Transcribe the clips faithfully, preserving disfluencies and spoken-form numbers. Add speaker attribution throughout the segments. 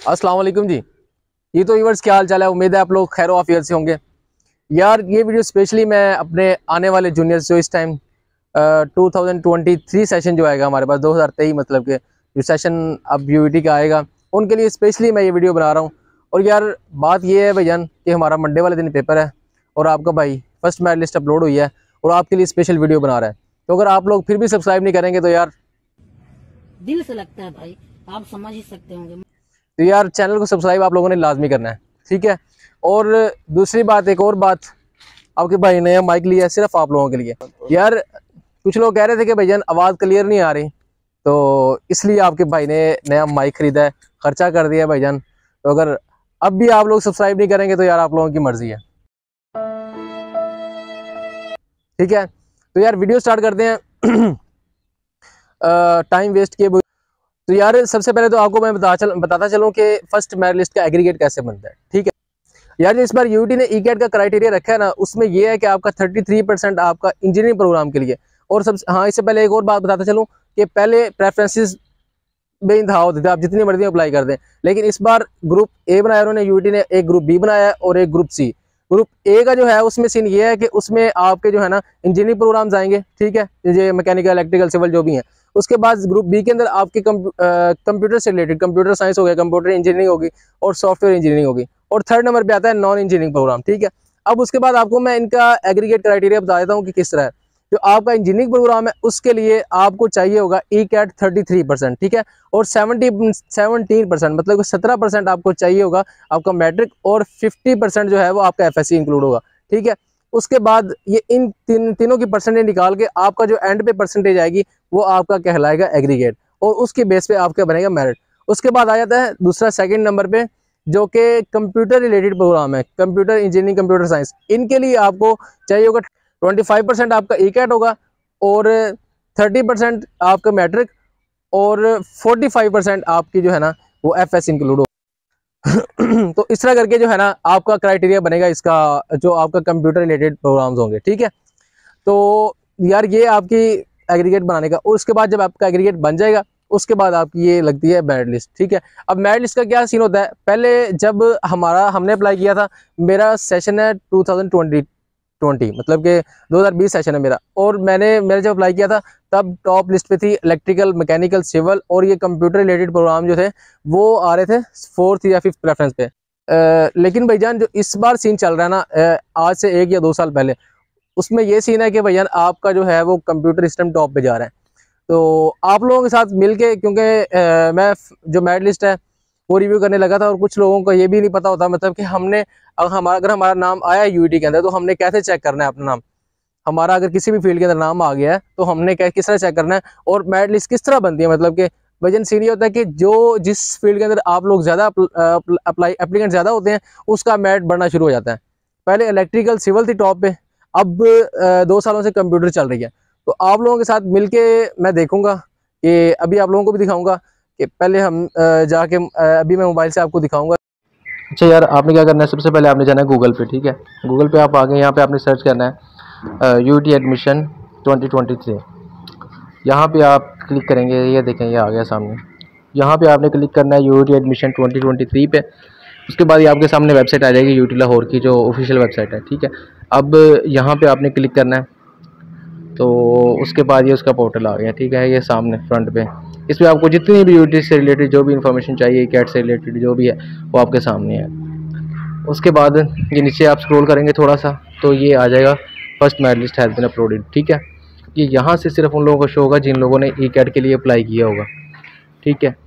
Speaker 1: अस्सलाम वालेकुम जी। ये तो व्यूअर्स क्या हाल चाल है, उम्मीद है आप लोग खैर आफियत से होंगे। यार ये वीडियो स्पेशली मैं अपने आने वाले जूनियर्स जो इस time two thousand twenty three session जो आएगा हमारे पास दो हज़ार तेईस मतलब के जो सेशन अब यूईटी का आएगा, उनके लिए स्पेशली मैं ये वीडियो बना रहा हूँ। और यार बात ये है भैया कि हमारा मंडे वाले दिन पेपर है और आपका भाई फर्स्ट मेरिट लिस्ट अपलोड हुई है और आपके लिए स्पेशल वीडियो बना रहा है। तो अगर आप लोग फिर भी सब्सक्राइब नहीं करेंगे तो यार
Speaker 2: दिल से लगता है भाई, आप समझ ही सकते होंगे।
Speaker 1: तो यार चैनल को सब्सक्राइब आप लोगों ने लाजमी करना है, ठीक है। और दूसरी बात, एक और बात, आपके भाई ने माइक लिया है सिर्फ आप लोगों के लिए। यार कुछ लोग कह रहे थे कि भाईजान आवाज़ क्लियर नहीं आ रही, तो इसलिए आपके भाई ने नया माइक खरीदा है, खर्चा कर दिया है भाईजान। तो अगर अब भी आप लोग सब्सक्राइब नहीं करेंगे तो यार आप लोगों की मर्जी है, ठीक है। तो यार वीडियो स्टार्ट करते हैं टाइम वेस्ट किए। तो यार सबसे पहले तो आपको मैं बता चल बताता चलूँ कि फर्स्ट मेरिट लिस्ट का एग्रीगेट कैसे बनता है, ठीक है। यार जो इस बार यूटी ने ई कैट का क्राइटेरिया रखा है ना, उसमें ये है कि आपका तैंतीस परसेंट आपका इंजीनियरिंग प्रोग्राम के लिए। और सब हाँ, इससे पहले एक और बात बताता चलूँ कि पहले प्रेफरेंसेस बेइंतहा होते थे, आप जितनी मर्जी अप्लाई कर दें, लेकिन इस बार ग्रुप ए बनाया उन्होंने, यूटी ने एक ग्रुप बी बनाया है और एक ग्रुप सी। ग्रुप ए का जो है उसमें सीन ये है कि उसमें आपके जो है ना इंजीनियरिंग प्रोग्राम्स आएंगे, ठीक है, ये मैकेनिकल इलेक्ट्रिकल सिविल जो भी हैं। उसके बाद ग्रुप बी के अंदर आपके कंप्यूटर से रिलेटेड कंप्यूटर साइंस हो गया, कंप्यूटर इंजीनियरिंग होगी और सॉफ्टवेयर इंजीनियरिंग होगी। और थर्ड नंबर पे आता है नॉन इंजीनियरिंग प्रोग्राम, ठीक है। अब उसके बाद आपको मैं इनका एग्रीगेट क्राइटेरिया बता देता हूँ कि किस तरह है। जो आपका इंजीनियरिंग प्रोग्राम है उसके लिए आपको चाहिए होगा E CAT thirty three percent, ठीक है। और सेवेंटी सेवनटीन परसेंट मतलब सत्रह परसेंट आपको चाहिए होगा आपका मैट्रिक, और फिफ्टी परसेंट जो है वो आपका एफ एस सी इंक्लूड होगा, ठीक है। उसके बाद ये इन तीन तीनों की परसेंटेज निकाल के आपका जो एंड पे परसेंटेज आएगी वो आपका कहलाएगा एग्रीगेट, और उसके बेस पे आपका बनेगा मेरिट। उसके बाद आ जाता है दूसरा सेकंड नंबर पे जो कि कंप्यूटर रिलेटेड प्रोग्राम है, कंप्यूटर इंजीनियरिंग कंप्यूटर साइंस। इनके लिए आपको चाहिए होगा ट्वेंटी फाइव परसेंट आपका ई कैट होगा और थर्टी परसेंट आपका मैट्रिक और फोर्टी फाइव परसेंट आपकी जो है ना वो एफ एस इंक्लूड हो। तो इस तरह करके जो है ना आपका क्राइटेरिया बनेगा इसका, जो आपका कंप्यूटर रिलेटेड प्रोग्राम्स होंगे, ठीक है। तो यार ये आपकी एग्रीगेट बनाने का, और उसके बाद जब आपका एग्रीगेट बन जाएगा उसके बाद आपकी ये लगती है मेरिट लिस्ट, ठीक है। अब मेरिट लिस्ट का क्या सीन होता है, पहले जब हमारा हमने अप्लाई किया था, मेरा सेशन है टू थाउजेंड ट्वेंटी ट्वेंटी मतलब कि दो हज़ार बीस सेशन है मेरा, और मैंने मैंने जब अप्लाई किया था तब टॉप लिस्ट पे थी इलेक्ट्रिकल मैकेनिकल सिविल, और ये कंप्यूटर रिलेटेड प्रोग्राम जो थे वो आ रहे थे फोर्थ या फिफ्थ प्रेफरेंस पे। आ, लेकिन भाईजान जो इस बार सीन चल रहा है ना, आज से एक या दो साल पहले, उसमें ये सीन है कि भैया आपका जो है वो कंप्यूटर सिस्टम टॉप पे जा रहा है। तो आप लोगों के साथ मिलके, क्योंकि मैं जो मेरिट लिस्ट है वो रिव्यू करने लगा था, और कुछ लोगों को ये भी नहीं पता होता मतलब कि हमने अगर हमारा अगर हमारा नाम आया है यूईटी के अंदर तो हमने कैसे चेक करना है अपना नाम। हमारा अगर किसी भी फील्ड के अंदर नाम आ गया है तो हमने क्या किस तरह चेक करना है, और मेरिट लिस्ट किस तरह बनती है। मतलब कि वजन सीन ये होता है कि जो जिस फील्ड के अंदर आप लोग ज़्यादा अप्लाई एप्लीकेंट ज़्यादा होते हैं उसका मेरिट बढ़ना शुरू हो जाता है। पहले इलेक्ट्रिकल सिविल थी टॉप पे, अब दो सालों से कंप्यूटर चल रही है। तो आप लोगों के साथ मिलके मैं देखूंगा कि अभी आप लोगों को भी दिखाऊंगा कि पहले हम जाके अभी मैं मोबाइल से आपको दिखाऊंगा।
Speaker 3: अच्छा यार, आपने क्या करना है, सबसे पहले आपने जाना है गूगल पे, ठीक है। गूगल पे आप आ गए, यहाँ पे आपने सर्च करना है UT admission twenty twenty three. यहाँ पे आप क्लिक करेंगे, ये देखें ये आ गया सामने। यहाँ पे आपने क्लिक करना है UT admission twenty twenty three पे। उसके बाद ये आपके सामने वेबसाइट आ जाएगी यूटी लाहौर की, जो ऑफिशियल वेबसाइट है, ठीक है। अब यहाँ पे आपने क्लिक करना है, तो उसके बाद ये उसका पोर्टल आ गया, ठीक है। ये सामने फ्रंट पे इसमें आपको जितनी भी यूटी से रिलेटेड जो भी इंफॉर्मेशन चाहिए, कैट से रिलेटेड जो भी है वो आपके सामने है। उसके बाद ये नीचे आप स्क्रॉल करेंगे थोड़ा सा तो ये आ जाएगा first merit list has been uploaded, ठीक है। ये यहाँ से सिर्फ उन लोगों को शो होगा जिन लोगों ने ई कैट के लिए अप्लाई किया होगा, ठीक है।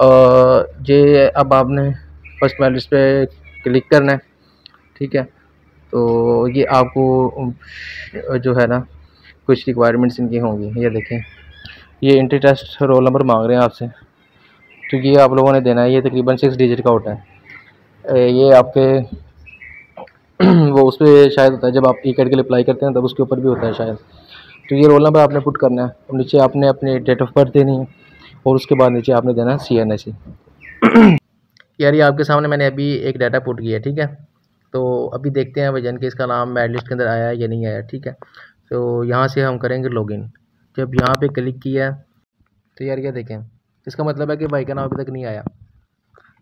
Speaker 3: ये अब आपने फर्स्ट मेरिट लिस्ट पे क्लिक करना है, ठीक है। तो ये आपको जो है ना कुछ रिक्वायरमेंट्स इनकी होंगी, ये देखें ये एंट्री टेस्ट रोल नंबर मांग रहे हैं आपसे, तो ये आप लोगों ने देना है। ये तकरीबन सिक्स डिजिट का होता है। ये आपके वो उस पर शायद होता है जब आप ई कैट के लिए अप्लाई करते हैं तब उसके ऊपर भी होता है शायद। तो ये रोल नंबर आपने पुट करना है, और नीचे आपने अपनी डेट ऑफ बर्थ देनी है, और उसके बाद नीचे आपने देना है सी एन एस सी। यार ये आपके सामने मैंने अभी एक डाटा पुट किया है, ठीक है। तो अभी देखते हैं वजन कि इसका नाम मेरिट लिस्ट के अंदर आया है या नहीं आया, ठीक है। तो यहाँ से हम करेंगे लॉगिन। जब यहाँ पे क्लिक किया तो यार ये देखें, इसका मतलब है कि भाई का नाम अभी तक नहीं आया।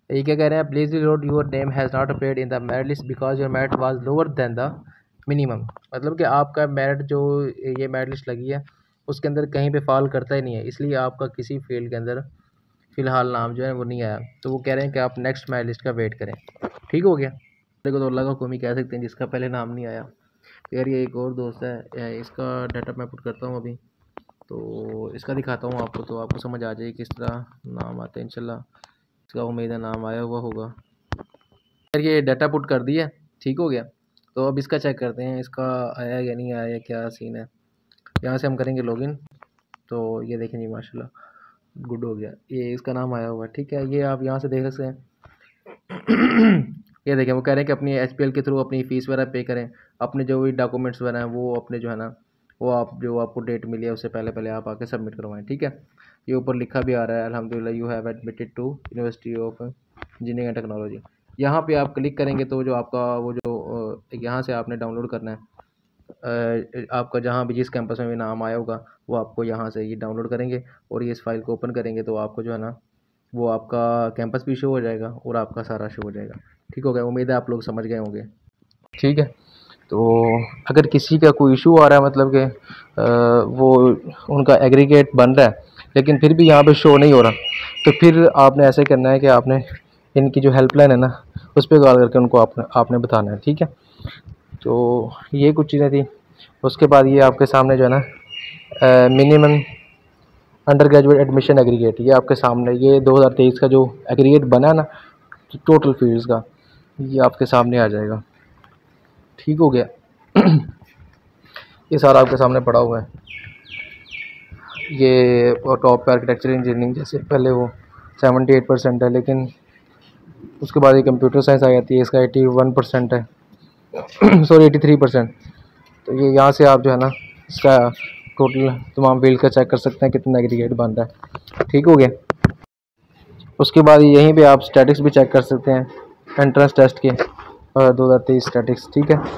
Speaker 3: ये क्या कह रहे हैं, please reload your name has not appeared in the merit list because your merit was lower than the minimum. मतलब कि आपका मेरिट जो ये मेरिट लिस्ट लगी है उसके अंदर कहीं पे फॉल करता ही नहीं है, इसलिए आपका किसी फील्ड के अंदर फ़िलहाल नाम जो है वो नहीं आया। तो वो कह रहे हैं कि आप नेक्स्ट मेरिट लिस्ट का वेट करें। ठीक हो गया। देखो तो अल्लाह का कौमी कह सकते हैं जिसका पहले नाम नहीं आया। यार ये एक और दोस्त है, इसका डाटा मैं पुट करता हूँ अभी, तो इसका दिखाता हूँ आपको, तो आपको समझ आ जाए किस तरह नाम आते हैं। इंशाल्लाह इसका उम्मीद है नाम आया हुआ होगा। यार ये डाटा पुट कर दिया, ठीक हो गया। तो अब इसका चेक करते हैं इसका आया या नहीं आया, क्या सीन है। यहाँ से हम करेंगे लॉगिन, तो ये देखें जी माशाल्लाह गुड हो गया, ये इसका नाम आया हुआ है। ठीक है, ये आप यहाँ से देख सकते हैं। ये देखें वो कह रहे हैं कि अपनी एच पी एल के थ्रू अपनी फ़ीस वगैरह पे करें, अपने जो भी डॉक्यूमेंट्स वगैरह हैं वो अपने जो है ना वो आप जो आपको डेट मिली है उससे पहले पहले आप आके सबमिट करवाएं। ठीक है, ये ऊपर लिखा भी आ रहा है अल्हम्दुलिल्लाह you have admitted to university of engineering and technology. यहाँ पे आप क्लिक करेंगे तो जो आपका वो जो यहाँ से आपने डाउनलोड करना है, आपका जहाँ भी जिस कैंपस में भी नाम आया होगा वो आपको यहाँ से ये डाउनलोड करेंगे और ये इस फाइल को ओपन करेंगे तो आपको जो है ना वो आपका कैंपस भी शो हो जाएगा और आपका सारा शो हो जाएगा। ठीक हो गया, उम्मीद है आप लोग समझ गए होंगे। ठीक है, तो अगर किसी का कोई इशू आ रहा है, मतलब कि वो उनका एग्रीगेट बन रहा है लेकिन फिर भी यहाँ पे शो नहीं हो रहा, तो फिर आपने ऐसे करना है कि आपने इनकी जो हेल्पलाइन है ना उस पर कॉल करके उनको आपने आपने बताना है। ठीक है, तो ये कुछ चीज़ें थी। उसके बाद ये आपके सामने जो है ना minimum undergraduate admission aggregate, ये आपके सामने ये दो हज़ार तेईस का जो एग्रीगेट बना है ना टोटल फील्ड्स का, ये आपके सामने आ जाएगा। ठीक हो गया। ये सारा आपके सामने पड़ा हुआ है। ये टॉप पे आर्किटेक्चर इंजीनियरिंग जैसे पहले वो सेवेंटी एट परसेंट है, लेकिन उसके बाद ये कंप्यूटर साइंस आ जाती है, इसका एटी वन परसेंट है, सॉरी एटी थ्री परसेंट। तो ये यहाँ से आप जो है ना इसका टोटल तमाम फील्ड का चेक कर सकते हैं कितना एग्रीगेट बन रहा है। ठीक हो गया। उसके बाद यहीं पे आप स्टैटिक्स भी चेक कर सकते हैं, एंट्रेंस टेस्ट के दो हज़ार तेईस स्टैटिक्स। ठीक है,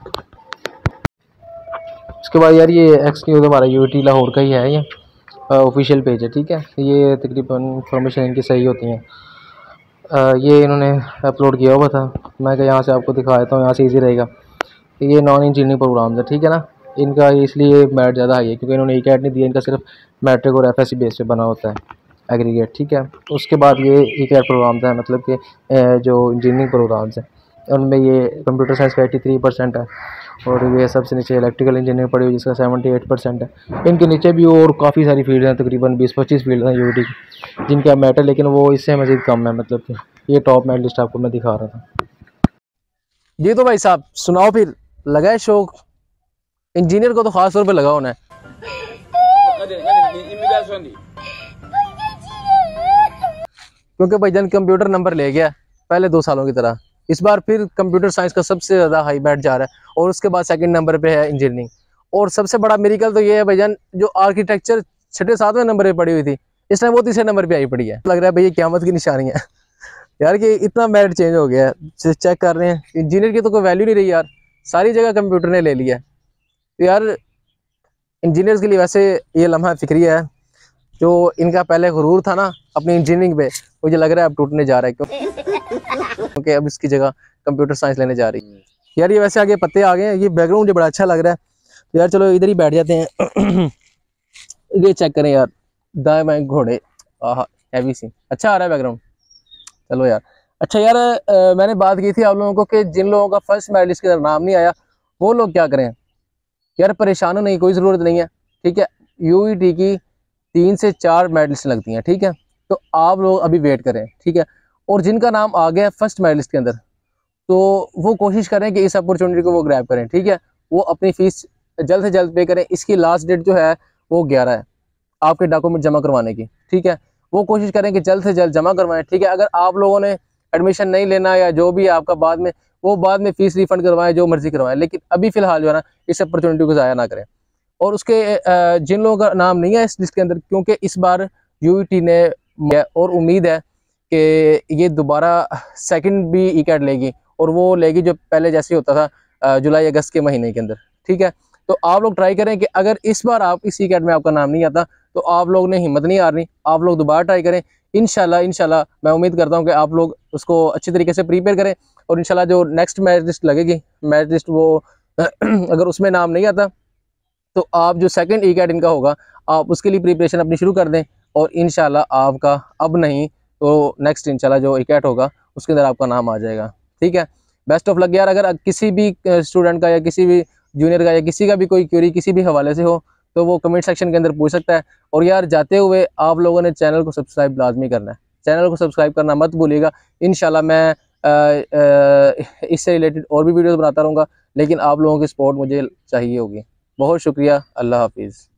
Speaker 3: उसके बाद यार ये एक्स न्यूज़ हमारा यू टी लाहौर का ही है, ये ऑफिशियल पेज है। ठीक है, ये तकरीबन इंफॉर्मेशन इनकी सही होती हैं। ये इन्होंने अपलोड किया हुआ था, मैं यहाँ से आपको दिखा देता हूँ, यहाँ से इजी रहेगा। ये नॉन इंजीनियरिंग प्रोग्राम है। ठीक है ना, इनका इसलिए मेरिट ज़्यादा हाई है क्योंकि इन्होंने ई कैट नहीं दिया, इनका सिर्फ मैट्रिक और एफ एस सी बेस पे बना होता है एग्रीगेट। ठीक है, उसके बाद ये ई कैट प्रोग्राम है, मतलब कि जो इंजीनियरिंग प्रोग्राम्स हैं उनमें ये कंप्यूटर साइंस का एटी थ्री परसेंट है और ये सबसे नीचे इलेक्ट्रिकल इंजीनियरिंग पड़ी हुई जिसका सेवेंटी एट परसेंट है। इनके नीचे भी और काफ़ी सारी फील्ड हैं, तकरीबन बीस पच्चीस फील्ड हैं यू टी की जिनका मैटर, लेकिन वो इससे मज़ीद कम है। मतलब कि ये टॉप मेरिट लिस्ट आपको मैं दिखा रहा था।
Speaker 1: ये तो भाई साहब सुनाओ, फिर लगा है शौक? इंजीनियर को तो खास तौर पे लगा होना है। क्योंकि भाईजान कंप्यूटर नंबर ले गया पहले दो सालों की तरह, इस बार फिर कंप्यूटर साइंस का सबसे ज़्यादा हाई बैठ जा रहा है और उसके बाद सेकंड नंबर पे है इंजीनियरिंग। और सबसे बड़ा मेरिकल तो ये है भाईजान, जो आर्किटेक्चर छठे सातवें नंबर पे पड़ी हुई थी इस टाइम वो तीसरे नंबर पे आई पड़ी है। लग रहा है भाई ये क़यामत की निशानी है यार कि इतना मेरिट चेंज हो गया है। चेक कर रहे हैं इंजीनियर की तो कोई वैल्यू नहीं रही यार, सारी जगह कंप्यूटर ने ले लिया। तो यार इंजीनियर्स के लिए वैसे ये लम्हा फिक्रिया है, जो इनका पहले गुरूर था ना अपनी इंजीनियरिंग पे, मुझे लग रहा है अब टूटने जा रहा है, क्योंकि अब इसकी जगह कंप्यूटर साइंस लेने जा रही है। यार ये वैसे आगे पत्ते आ गए हैं, ये बैकग्राउंड मुझे बड़ा अच्छा लग रहा है। तो यार चलो इधर ही बैठ जाते हैं। ये चेक करें यार, दाएं बाएं घोड़े, आह हैवी सी, अच्छा आ रहा है बैकग्राउंड। चलो यार अच्छा यार, आ, मैंने बात की थी आप लोगों को कि जिन लोगों का फर्स्ट मेरिट लिस्ट के अंदर नाम नहीं आया वो लोग क्या करें। यार परेशान होने की कोई ज़रूरत नहीं है। ठीक है, यू ई टी की तीन से चार मेरिट लिस्ट लगती हैं। ठीक है, तो आप लोग अभी वेट करें। ठीक है, और जिनका नाम आ गया फर्स्ट मेरिट लिस्ट के अंदर तो वो कोशिश करें कि इस अपॉर्चुनिटी को वो ग्रैब करें। ठीक है, वो अपनी फ़ीस जल्द से जल्द पे करें। इसकी लास्ट डेट जो है वो ग्यारह है आपके डॉक्यूमेंट जमा करवाने की। ठीक है, वो कोशिश करें कि जल्द से जल्द जमा करवाएं। ठीक है, अगर आप लोगों ने एडमिशन नहीं लेना या जो भी आपका बाद में, वो बाद में फ़ीस रिफ़ंड करवाएं, जो मर्जी करवाएं, लेकिन अभी फ़िलहाल जो है ना इस अपॉर्चुनिटी को ज़ाया ना करें। और उसके जिन लोगों का नाम नहीं है इस लिस्ट के अंदर, क्योंकि इस बार यू ई टी ने और उम्मीद है कि ये दोबारा सेकंड भी ई कैट लेगी और वो लेगी जो पहले जैसे होता था जुलाई अगस्त के महीने के अंदर। ठीक है, तो आप लोग ट्राई करें कि अगर इस बार आप इस ई कैट में आपका नाम नहीं आता तो आप लोग ने हिम्मत नहीं हारनी, आप लोग दोबारा ट्राई करें। इंशाल्लाह इंशाल्लाह मैं उम्मीद करता हूँ कि आप लोग उसको अच्छी तरीके से प्रिपेयर करें और इंशाल्लाह जो नेक्स्ट मैरिट लिस्ट लगेगी, मैरिट लिस्ट वो अगर उसमें नाम नहीं आता तो आप जो सेकंड ई कैट इनका होगा आप उसके लिए प्रिपरेशन अपनी शुरू कर दें और इंशाल्लाह आपका अब नहीं तो नेक्स्ट इंशाल्लाह जो ई कैट होगा उसके अंदर आपका नाम आ जाएगा। ठीक है, बेस्ट ऑफ लक यार। अगर किसी भी स्टूडेंट का या किसी भी जूनियर का या किसी का भी कोई क्वेरी किसी भी हवाले से हो तो वो कमेंट सेक्शन के अंदर पूछ सकता है। और यार जाते हुए आप लोगों ने चैनल को सब्सक्राइब लाजमी करना है, चैनल को सब्सक्राइब करना मत भूलिएगा। इंशाल्लाह मैं आ, आ, इससे रिलेटेड और भी वीडियोस बनाता रहूँगा, लेकिन आप लोगों की सपोर्ट मुझे चाहिए होगी। बहुत शुक्रिया, अल्लाह हाफिज़।